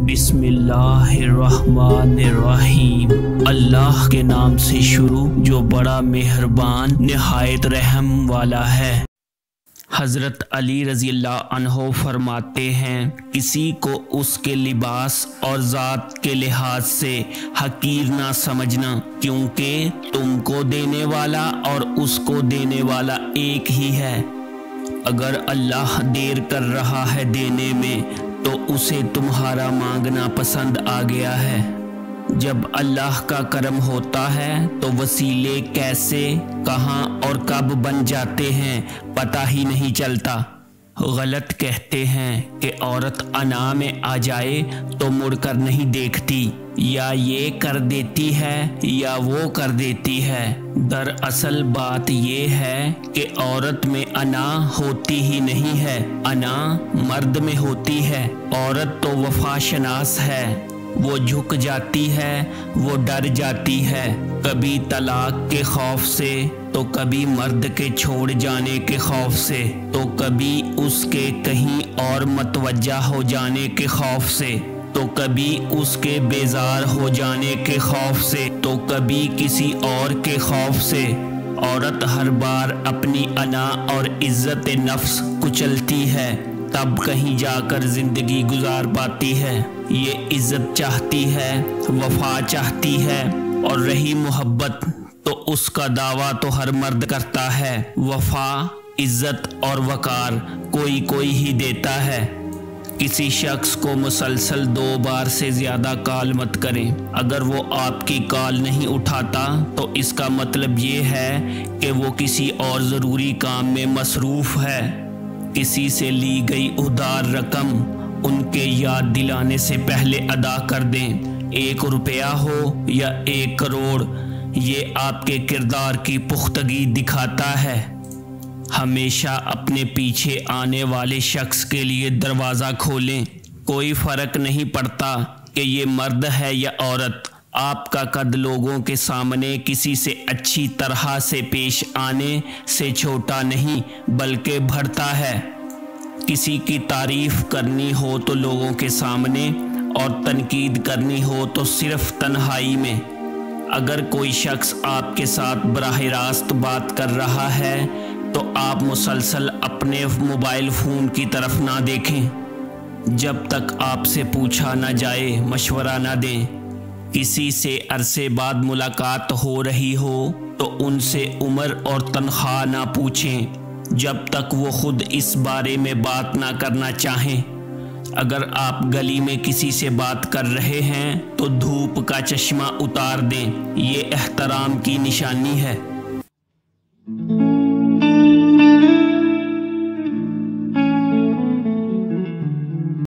बिस्मिल्लाहिर्रहमानिर्रहीम। अल्लाह के नाम से शुरू जो बड़ा मेहरबान निहायत रहम वाला है। हज़रत अली रज़ी अल्लाह अन्हो फरमाते हैं, किसी को उसके लिबास और ज़ात के लिहाज से हकीर ना समझना, क्योंकि तुमको देने वाला और उसको देने वाला एक ही है। अगर अल्लाह देर कर रहा है देने में तो उसे तुम्हारा मांगना पसंद आ गया है। जब अल्लाह का करम होता है तो वसीले कैसे, कहाँ और कब बन जाते हैं पता ही नहीं चलता। गलत कहते हैं कि औरत अना में आ जाए तो मुड़कर नहीं देखती, या ये कर देती है या वो कर देती है। दरअसल बात ये है कि औरत में अना होती ही नहीं है, अना मर्द में होती है। औरत तो वफाशनास है, वो झुक जाती है, वो डर जाती है, कभी तलाक के खौफ से तो कभी मर्द के छोड़ जाने के खौफ से, तो कभी उसके कहीं और मतवज्जा हो जाने के खौफ से, तो कभी उसके बेजार हो जाने के खौफ से, तो कभी किसी और के खौफ से। औरत हर बार अपनी अना और इज्जत नफ्स कुचलती है, तब कहीं जाकर जिंदगी गुजार पाती है। ये इज्जत चाहती है, वफा चाहती है, और रही मोहब्बत तो उसका दावा तो हर मर्द करता है। वफा, इज्जत और वकार कोई कोई ही देता है। किसी शख्स को मुसलसल 2 बार से ज़्यादा कॉल मत करें। अगर वो आपकी कॉल नहीं उठाता तो इसका मतलब ये है कि वो किसी और ज़रूरी काम में मसरूफ़ है। किसी से ली गई उधार रकम उनके याद दिलाने से पहले अदा कर दें। 1 रुपया हो या 1 करोड़, ये आपके किरदार की पुख्तगी दिखाता है। हमेशा अपने पीछे आने वाले शख्स के लिए दरवाज़ा खोलें। कोई फ़र्क नहीं पड़ता कि ये मर्द है या औरत। आपका कद लोगों के सामने किसी से अच्छी तरह से पेश आने से छोटा नहीं बल्कि बढ़ता है। किसी की तारीफ़ करनी हो तो लोगों के सामने, और तनकीद करनी हो तो सिर्फ तन्हाई में। अगर कोई शख्स आपके साथ बराह रास्त बात कर रहा है तो आप मुसलसल अपने मोबाइल फ़ोन की तरफ ना देखें। जब तक आपसे पूछा ना जाए मशवरा ना दें। किसी से अरसे बाद मुलाकात हो रही हो तो उनसे उम्र और तनख्वाह ना पूछें जब तक वो खुद इस बारे में बात ना करना चाहें। अगर आप गली में किसी से बात कर रहे हैं तो धूप का चश्मा उतार दें, ये एहतराम की निशानी है।